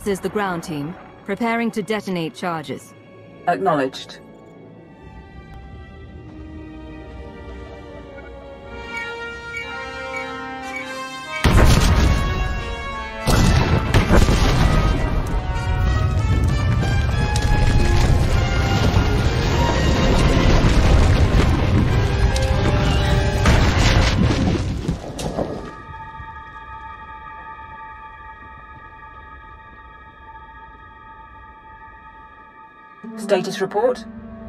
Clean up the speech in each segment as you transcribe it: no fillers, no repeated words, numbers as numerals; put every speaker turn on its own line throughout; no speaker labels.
This is the ground team, preparing to detonate charges.
Acknowledged. Status report?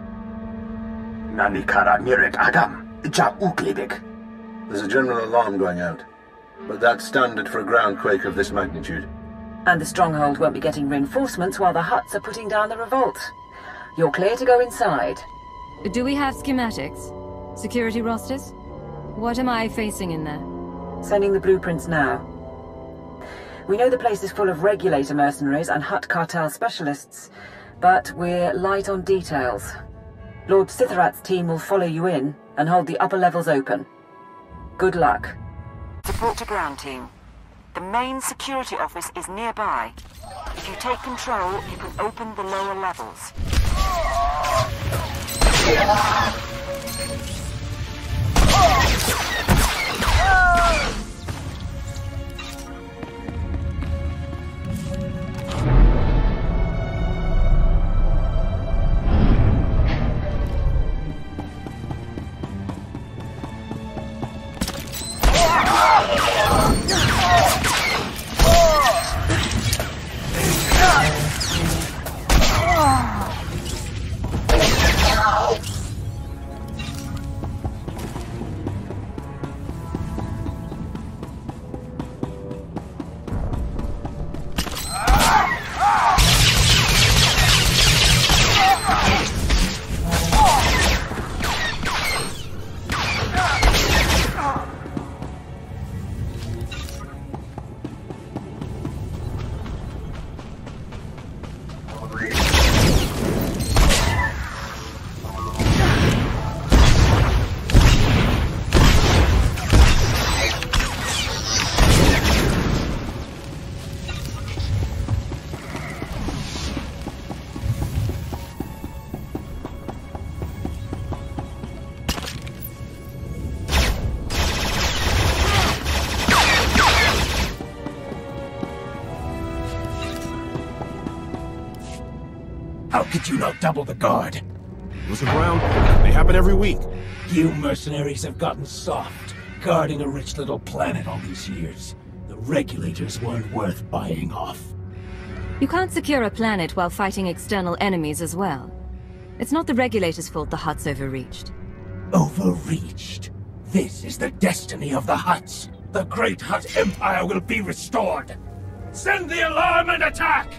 Nanikara Mirek Agam, Ja Uklibik.
There's a general alarm going out, but that's standard for a groundquake of this magnitude.
And the stronghold won't be getting reinforcements while the Hutts are putting down the revolt. You're clear to go inside.
Do we have schematics? Security rosters? What am I facing in there?
Sending the blueprints now. We know the place is full of regulator mercenaries and Hutt cartel specialists, but we're light on details. Lord Sitherath's team will follow you in and hold the upper levels open. Good luck. Support to ground team. The main security office is nearby. If you take control, you can open the lower levels.
How could you not double the guard?
It was a ground. They happen every week.
You mercenaries have gotten soft, guarding a rich little planet all these years. The regulators weren't worth buying off.
You can't secure a planet while fighting external enemies as well. It's not the regulators' fault the Hutts overreached.
Overreached? This is the destiny of the Hutts. The great Hutt Empire will be restored. Send the alarm and attack!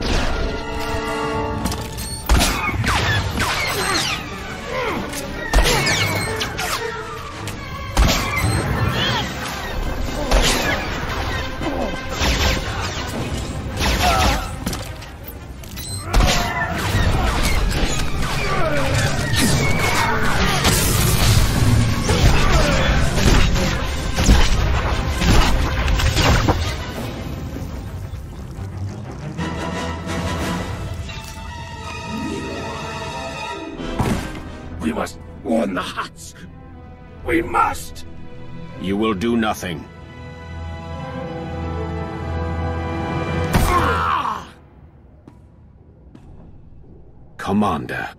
We must warn the Hutts. We must!
You will do nothing. Commander.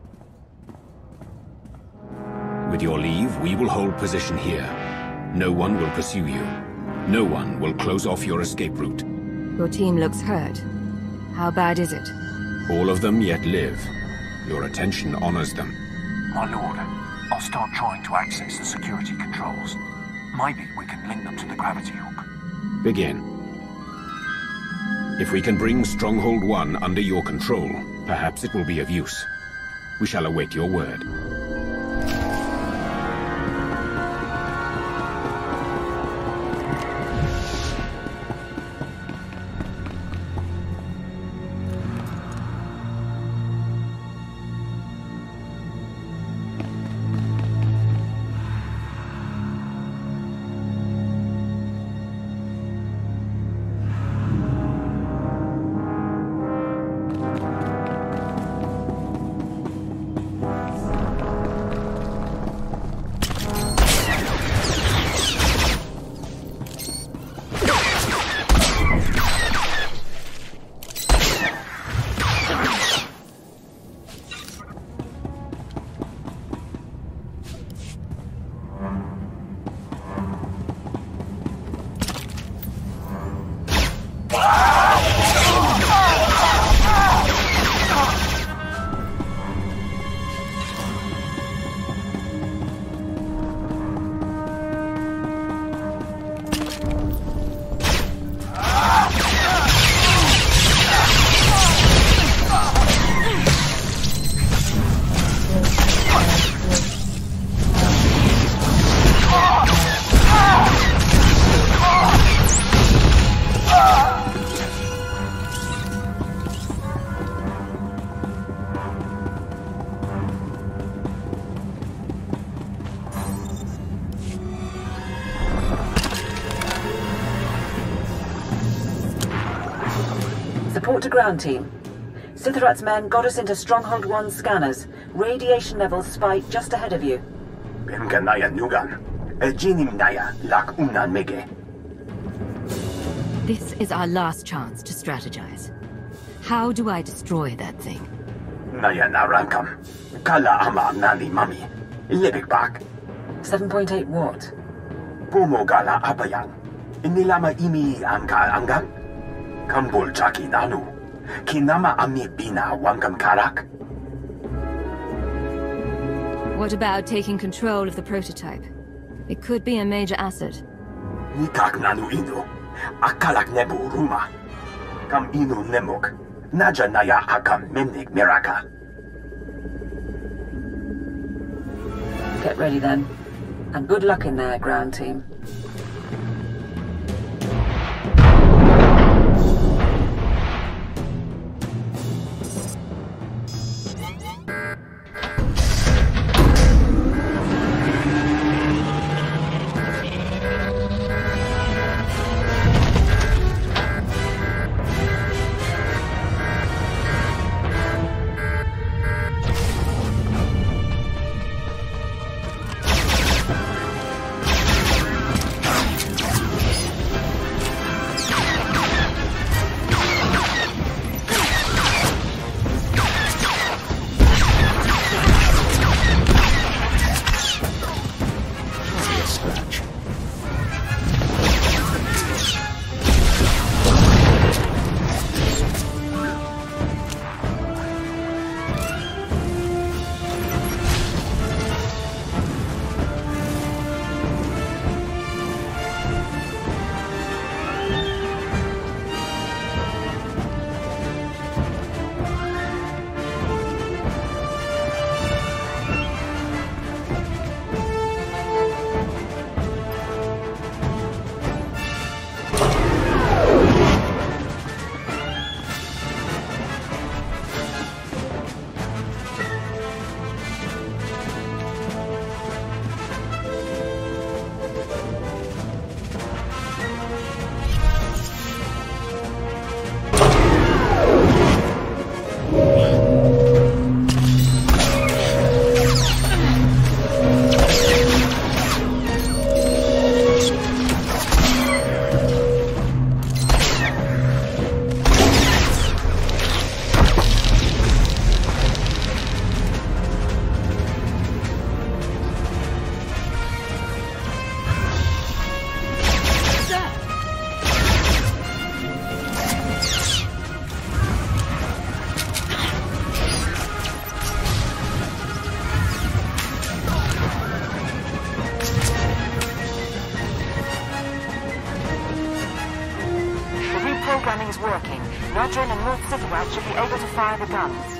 With your leave, we will hold position here. No one will pursue you. No one will close off your escape route.
Your team looks hurt. How bad is it?
All of them yet live. Your attention honors them.
My lord, I'll start trying to access the security controls. Maybe we can link them to the gravity hook.
Begin. If we can bring Stronghold 1 under your control, perhaps it will be of use. We shall await your word.
Support to ground team. Sitharat's men got us into Stronghold 1 scanners. Radiation levels spike just ahead of you.
This is our last chance to strategize. How do I destroy that thing?
7.8 watt.
What about taking control of the prototype? It could be a major asset.
Get ready then. And good luck in there, ground team. Programming's working. Rodrin and North Sitharat should be able to fire the guns.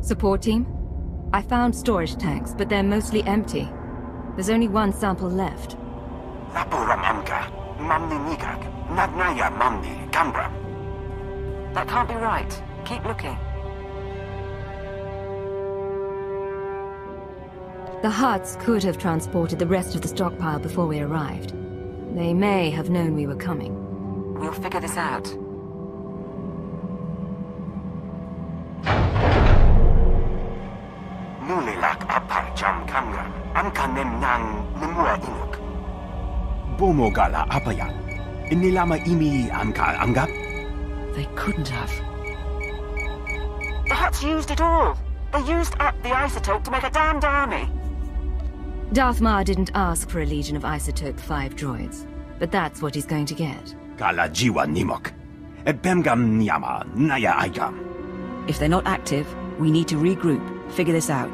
Support team? I found storage tanks, but they're mostly empty. There's only one sample left.
That can't be right. Keep looking.
The Hutts could have transported the rest of the stockpile before we arrived. They may have known we were coming.
We'll figure this out.
Bomogala apaya. Inilama imi anka angap?
They couldn't have. The Hutts used it all. They used up the isotope to make a damned army.
Darth Marr didn't ask for a legion of Isotope 5 droids, but that's what he's going to get.
Kala jiwa nimok. Bemgam nyama naya aikam.
If they're not active, we need to regroup, figure this out.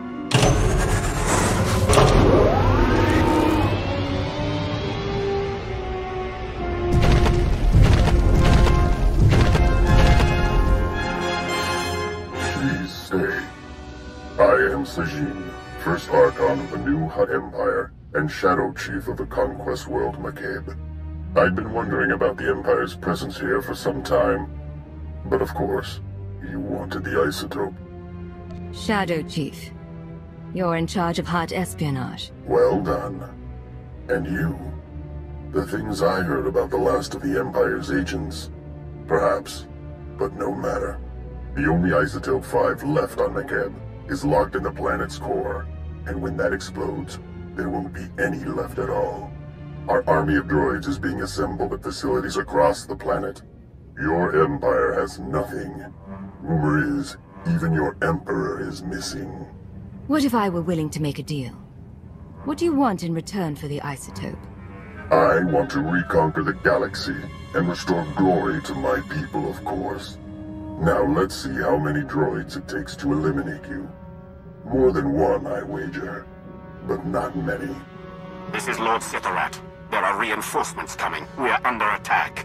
Please stay. I am Sajin, First Archon of the new Hutt Empire, and Shadow Chief of the Conquest World Makeb. I'd been wondering about the Empire's presence here for some time, but of course, you wanted the isotope.
Shadow Chief. You're in charge of Hutt espionage.
Well done. And you? The things I heard about the last of the Empire's agents? Perhaps, but no matter. The only isotope 5 left on Makeb is locked in the planet's core, and when that explodes, there won't be any left at all. Our army of droids is being assembled at facilities across the planet. Your empire has nothing. Rumor is, even your emperor is missing.
What if I were willing to make a deal? What do you want in return for the isotope?
I want to reconquer the galaxy and restore glory to my people, of course. Now let's see how many droids it takes to eliminate you. More than one, I wager. But not many.
This is Lord Sitharat. There are reinforcements coming. We are under attack.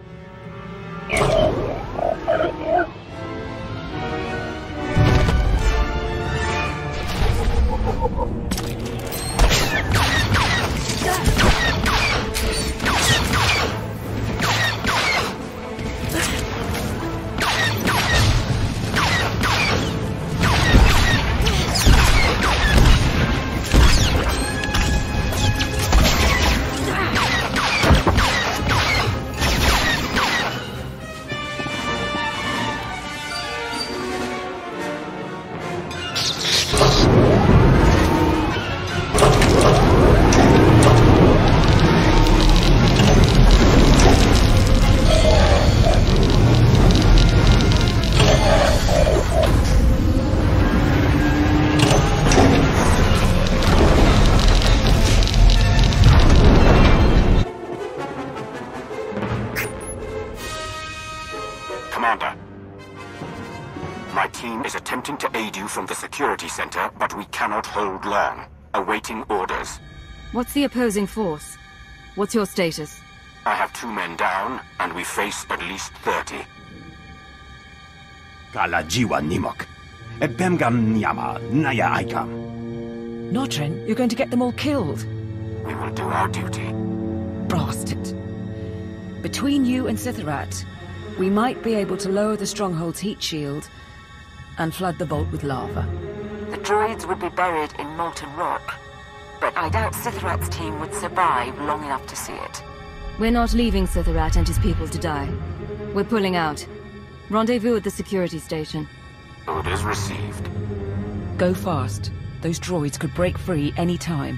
Commander, my team is attempting to aid you from the security center, but we cannot hold long. Awaiting orders.
What's the opposing force? What's your status?
I have 2 men down, and we face at least 30.
Kala jiwa nimok. Bemgam nyama naya aikam.
Notrin, you're going to get them all killed.
We will do our duty.
Bastard. Between you and Sitharat, we might be able to lower the stronghold's heat shield and flood the vault with lava. The droids would be buried in molten rock, but I doubt Sitharat's team would survive long enough to see it.
We're not leaving Sitharat and his people to die. We're pulling out. Rendezvous at the security station.
Orders received.
Go fast. Those droids could break free any time.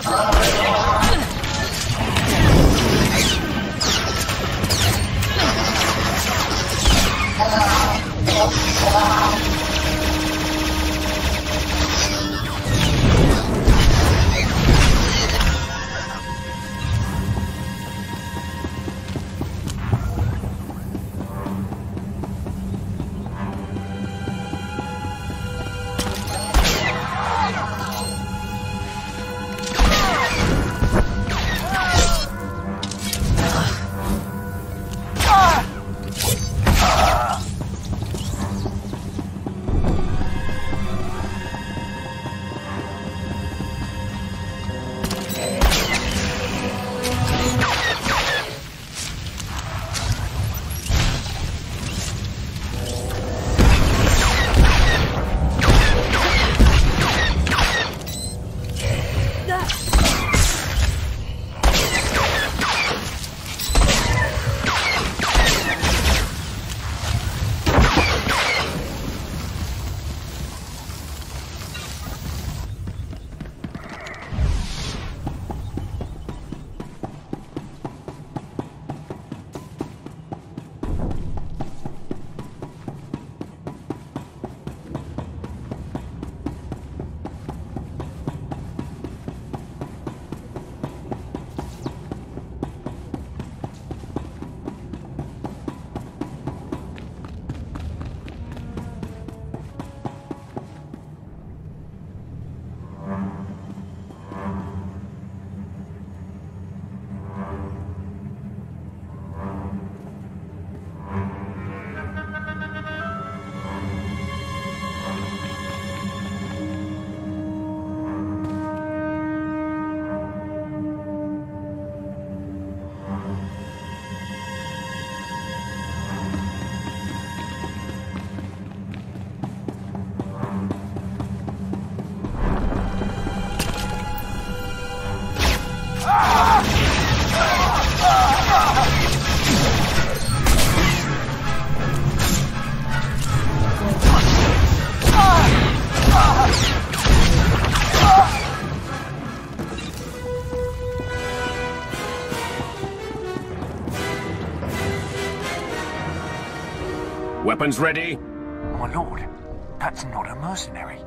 Weapons ready?
My lord, that's not a mercenary.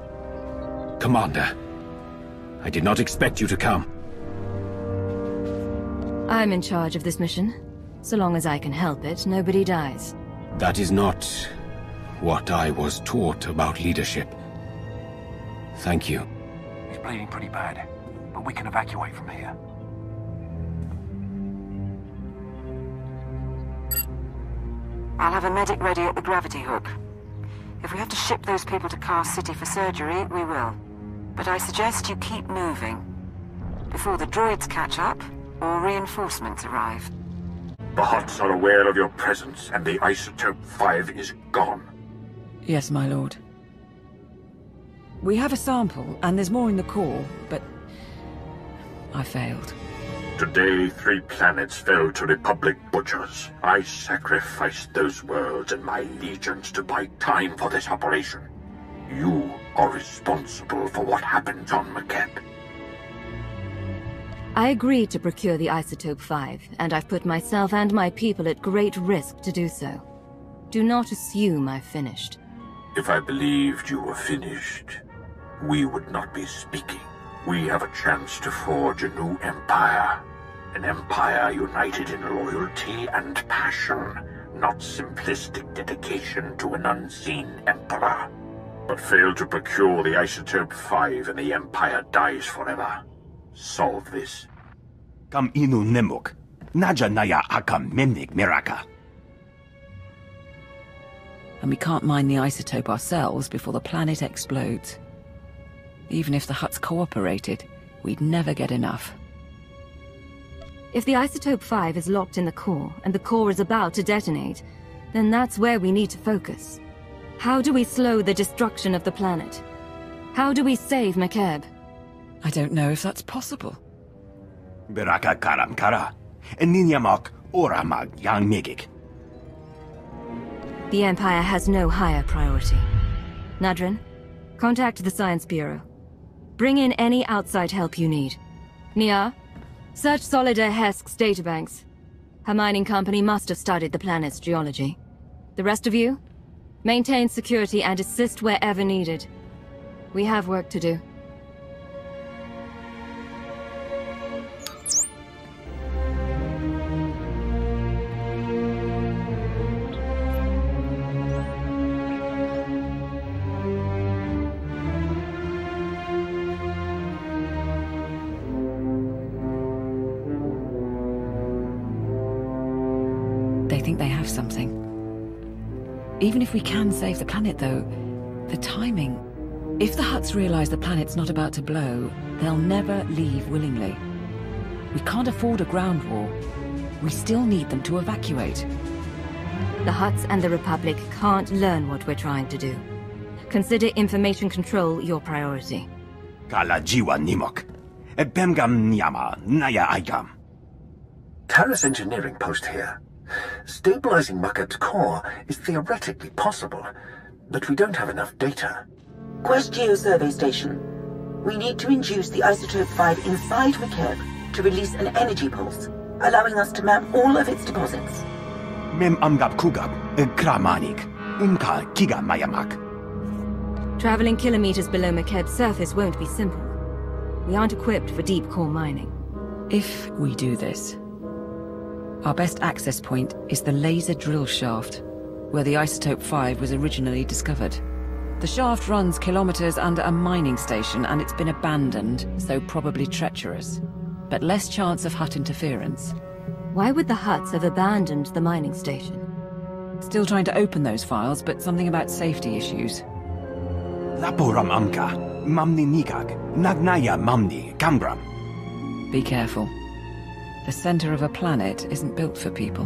Commander, I did not expect you to come.
I'm in charge of this mission. So long as I can help it, nobody dies.
That is not what I was taught about leadership. Thank you.
He's bleeding pretty bad, but we can evacuate from here.
I'll have a medic ready at the gravity hook. If we have to ship those people to Car City for surgery, we will. But I suggest you keep moving. Before the droids catch up, or reinforcements arrive.
The Hutts are aware of your presence, and the Isotope 5 is gone.
Yes, my lord. We have a sample, and there's more in the core, but I failed.
Today, 3 planets fell to Republic butchers. I sacrificed those worlds and my legions to buy time for this operation. You are responsible for what happened on Makeb.
I agreed to procure the Isotope 5, and I've put myself and my people at great risk to do so. Do not assume I've finished.
If I believed you were finished, we would not be speaking. We have a chance to forge a new empire. An empire united in loyalty and passion, not simplistic dedication to an unseen emperor. But fail to procure the Isotope 5 and the empire dies forever. Solve this.
Kam inu nemuk. Naja naya akam memnik miraka.
And we can't mine the isotope ourselves before the planet explodes. Even if the Hutts cooperated, we'd never get enough.
If the Isotope 5 is locked in the core, and the core is about to detonate, then that's where we need to focus. How do we slow the destruction of the planet? How do we save Makeb?
I don't know if that's possible.
Beraka karam kara. Eninyamak oramag yang megik.
The Empire has no higher priority. Nadrin, contact the Science Bureau. Bring in any outside help you need. Nia, search Solidaire Hesk's databanks. Her mining company must have studied the planet's geology. The rest of you? Maintain security and assist wherever needed. We have work to do.
They think they have something. Even if we can save the planet, though, the timing... If the Hutts realize the planet's not about to blow, they'll never leave willingly. We can't afford a ground war. We still need them to evacuate.
The Hutts and the Republic can't learn what we're trying to do. Consider information control your priority.
Kala jiwa nimok. Bemgam nyama naya aigam.
Terrace engineering post here. Stabilizing Makeb's core is theoretically possible, but we don't have enough data.
Quest Geo Survey Station. We need to induce the Isotope 5 inside Makeb to release an energy pulse, allowing us to map all of its deposits.
Mem amgab kugab kramanik. Unka kiga mayamak.
Traveling kilometers below Makeb's surface won't be simple. We aren't equipped for deep core mining.
If we do this, our best access point is the laser drill shaft, where the Isotope 5 was originally discovered. The shaft runs kilometers under a mining station, and it's been abandoned, so probably treacherous. But less chance of Hutt interference.
Why would the Hutts have abandoned the mining station?
Still trying to open those files, but something about safety issues.
Laporam amka. Mamni nikak. Nagnaya mamni kambram.
Be careful. The center of a planet isn't built for people.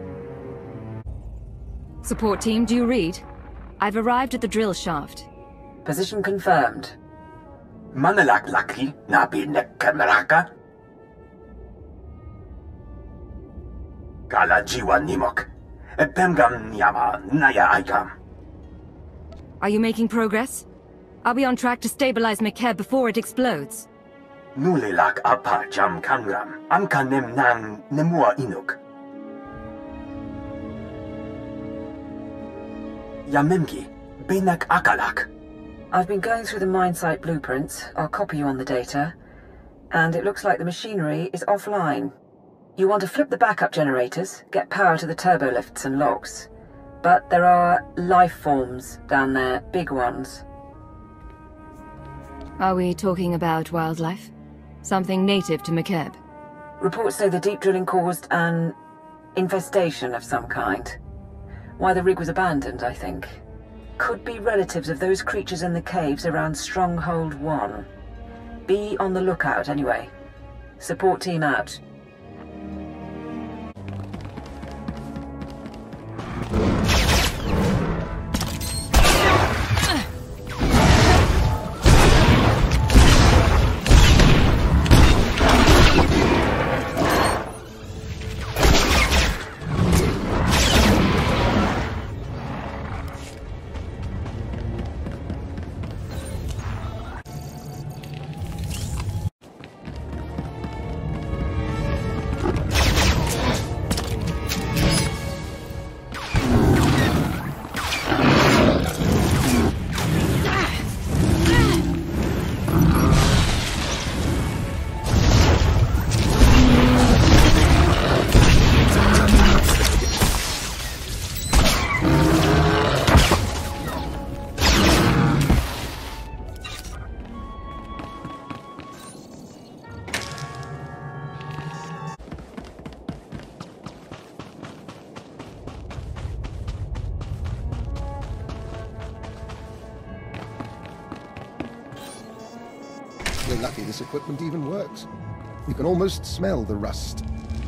Support team, do you read? I've arrived at the drill shaft.
Position confirmed.
Manalak laki nabi nekkameraka.
Kala jiwa nimok. Bemgam nyama naya aigam.
Are you making progress? Are we on track to stabilize Makeb before it explodes?
Nulilak apa jam kangram. Amka nem nang nemua inuk. Yamemgi, benak akalak.
I've been going through the mine site blueprints. I'll copy you on the data. And it looks like the machinery is offline. You want to flip the backup generators, get power to the turbolifts and locks. But there are life forms down there, big ones.
Are we talking about wildlife? Something native to Makeb?
Reports say the deep drilling caused an infestation of some kind. Why the rig was abandoned, I think. Could be relatives of those creatures in the caves around Stronghold 1. Be on the lookout anyway. Support team out.
We're lucky this equipment even works. You can almost smell the rust.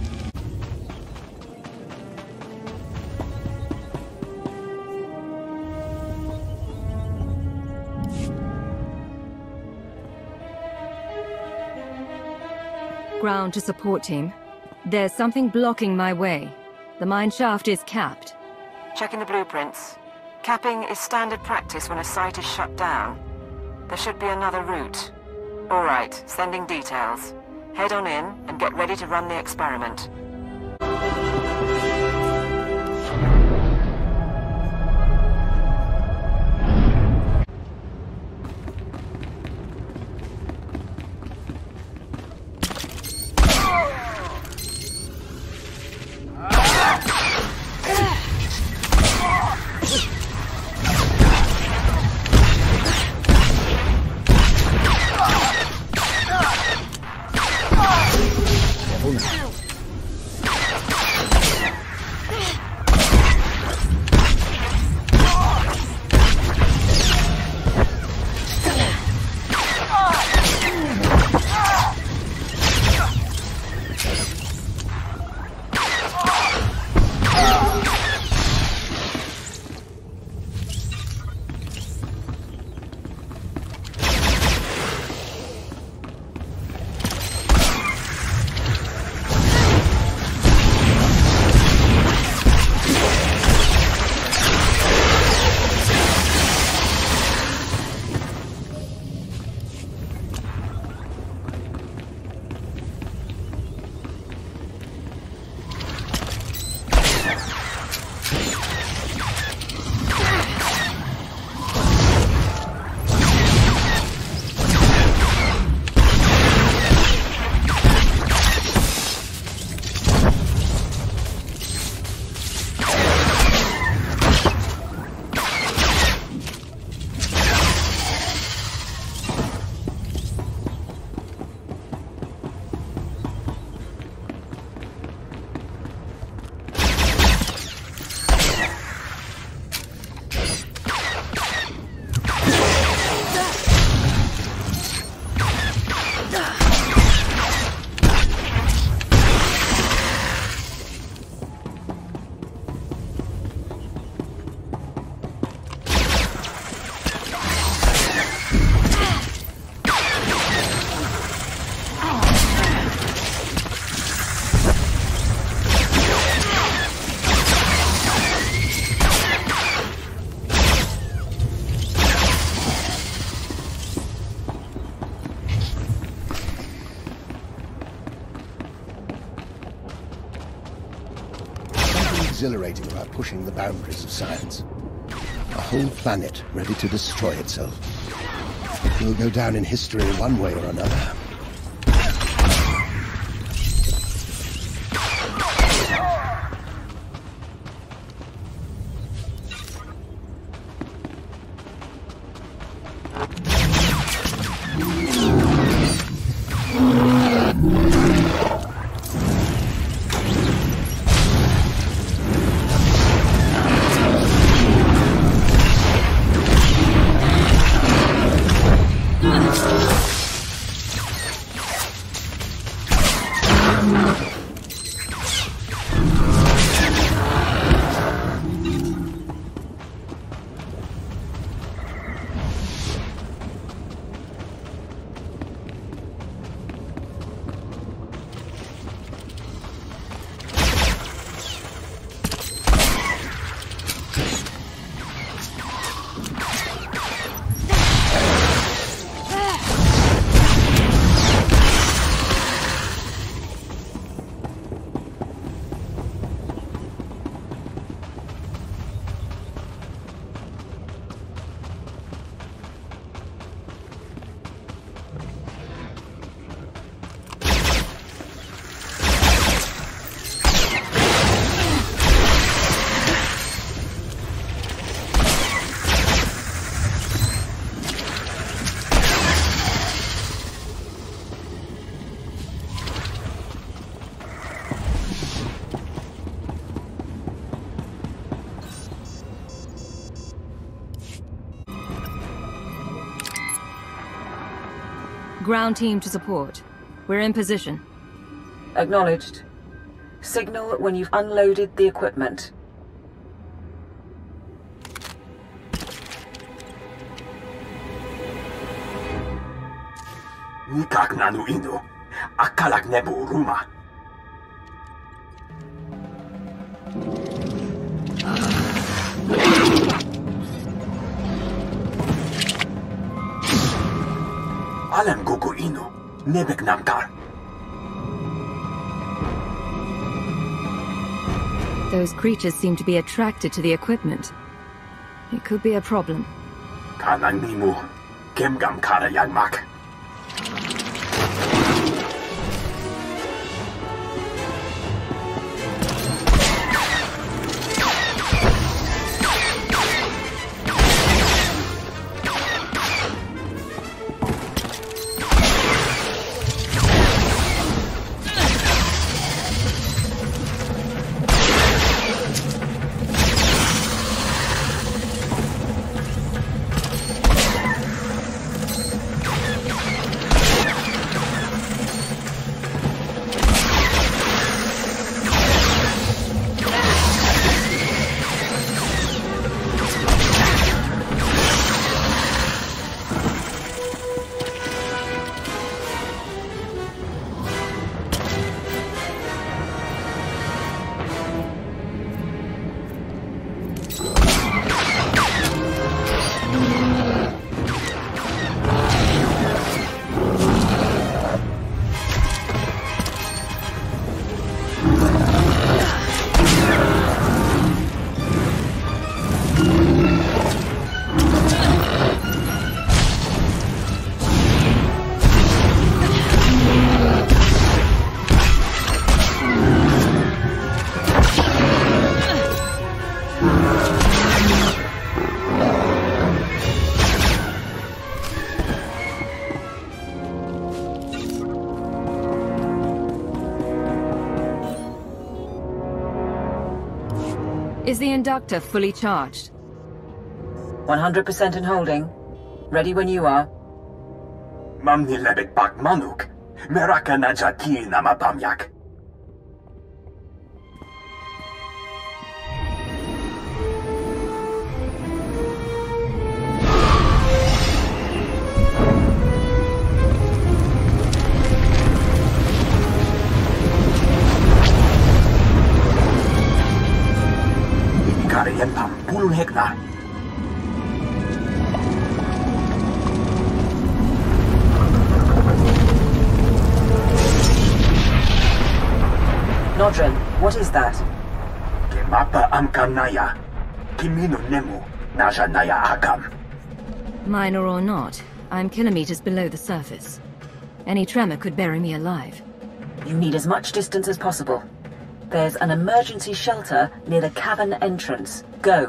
Ground to support team. There's something blocking my way. The mine shaft is capped.
Checking the blueprints. Capping is standard practice when a site is shut down. There should be another route. All right, sending details. Head on in and get ready to run the experiment.
Exhilarating about pushing the boundaries of science. A whole planet ready to destroy itself. It will go down in history one way or another.
Ground team to support. We're in position.
Acknowledged. Signal when you've unloaded the equipment.
Nikak nanu ino. Akalak nebu ruma. Alam gugu ino. Nebek namkar.
Those creatures seem to be attracted to the equipment. It could be a problem. Is the inductor fully charged?
100% in holding. Ready when you are.
Mamni lebek bak manuk. Meraka najati nama bamyak. Karian pam pulun hekna.
Nodrin, what is that?
Kemapa amkanaya. Kimino nemu. Naja naya akam.
Minor or not, I'm kilometers below the surface. Any tremor could bury me alive.
You need as much distance as possible. There's an emergency shelter near the cavern entrance. Go.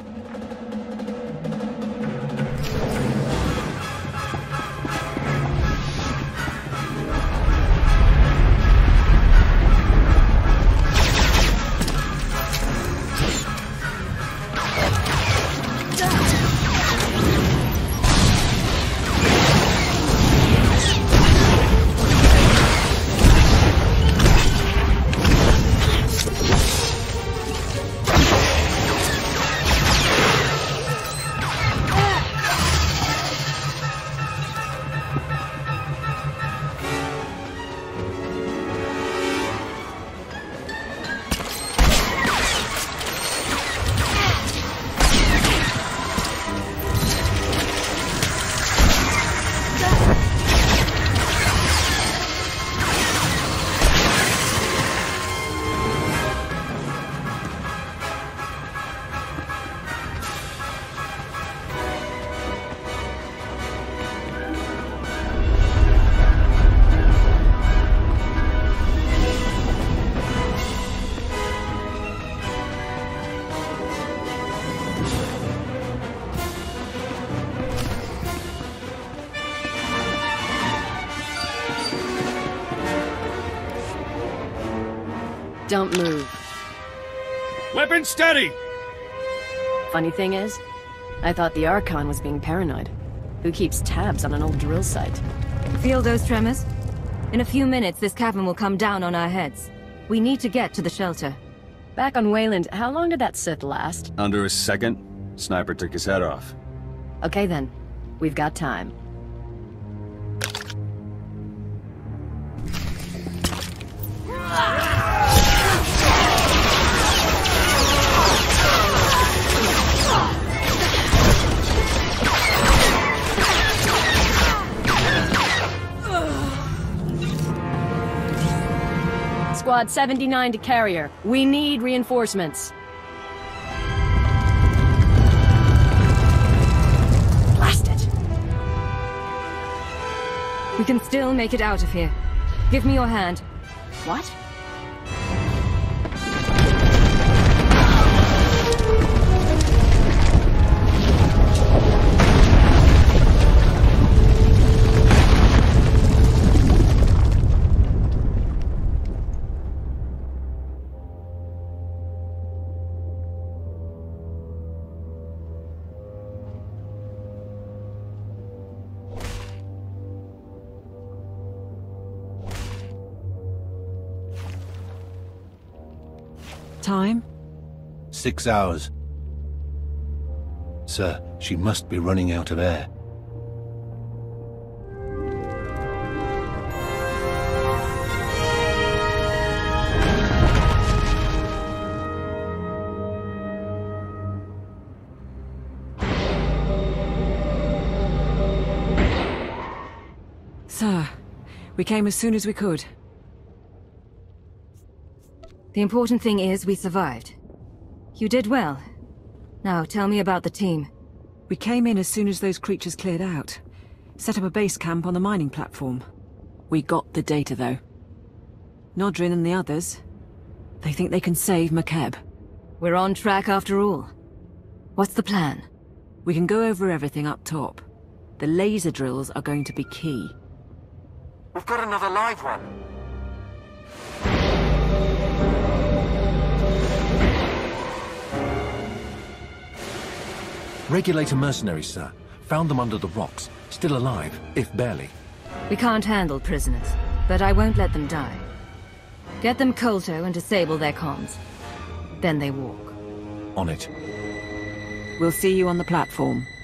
Don't move.
Weapon steady!
Funny thing is, I thought the Archon was being paranoid. Who keeps tabs on an old drill site?
Feel those tremors? In a few minutes, this cavern will come down on our heads. We need to get to the shelter.
Back on Wayland, how long did that Sith last?
Under a second. Sniper took his head off.
Okay then. We've got time. Squad 79 to carrier. We need reinforcements. Blast it.
We can still make it out of here. Give me your hand.
What?
Time?
6 hours. Sir, she must be running out of air.
Sir, we came as soon as we could.
The important thing is we survived. You did well. Now tell me about the team.
We came in as soon as those creatures cleared out. Set up a base camp on the mining platform. We got the data, though. Nodrin and the others, they think they can save Makeb.
We're on track after all. What's the plan?
We can go over everything up top. The laser drills are going to be key.
We've got another live one.
Regulator mercenaries, sir. Found them under the rocks. Still alive, if barely.
We can't handle prisoners, but I won't let them die. Get them Kolto and disable their comms. Then they walk.
On it.
We'll see you on the platform.